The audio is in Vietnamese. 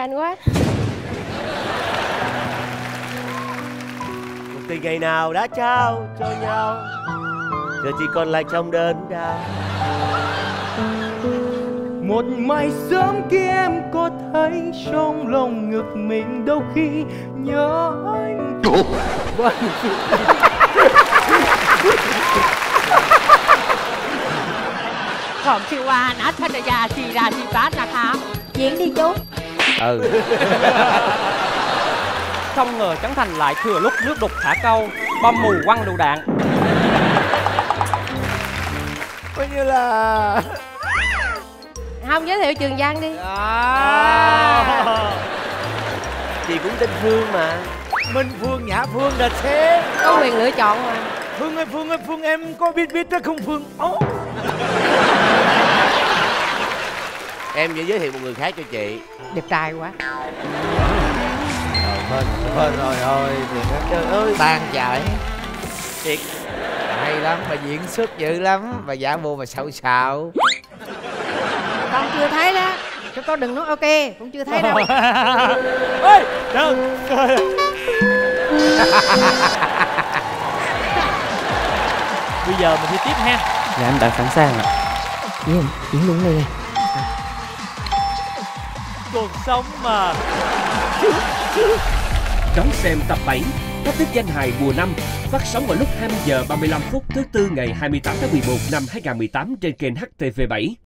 anh quá. Cuộc tình ngày nào đã trao cho nhau, giờ chỉ còn lại trong đơn đau. Một mai sớm kia em có thấy trong lòng ngực mình đôi khi nhớ anh. ผมชื่อว่านัทยาศิราธิปัตย์นะครับ Diễn đi chú. Không ngờ Trấn Thành lại thừa lúc nước đục thả câu, bom mù quăng lựu đạn. Coi như là Không, giới thiệu Trường Giang đi. chị cũng tên Phương mà. Minh Phương, Nhã Phương là thế. Có quyền lựa chọn mà. Phương ơi, Phương ơi, Phương em có biết đó không Phương? Em sẽ giới thiệu một người khác cho chị. Đẹp trai quá. Thôi rồi thôi, trời ơi, tan chạy. Thiệt. Hay lắm, bà diễn xuất dữ lắm, bà giả bộ bà xạo xạo. Con chưa thấy đó. Chứ con đừng nói ok, cũng chưa thấy đâu. Ê, đâu? Bây giờ mình đi tiếp ha. Dạ em đã sẵn sàng ạ. Diễn luôn đi. Cuộc sống mà. Đón xem tập 7 Thách thức danh hài mùa 5 phát sóng vào lúc 20 giờ 35 phút thứ Tư ngày 28 tháng 11 năm 2018 trên kênh HTV7.